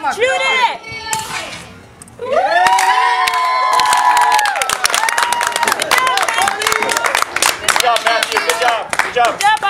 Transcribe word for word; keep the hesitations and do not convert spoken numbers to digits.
on, Shoot it! Yeah. Good job, Matthew. Good job. Good job. Good job,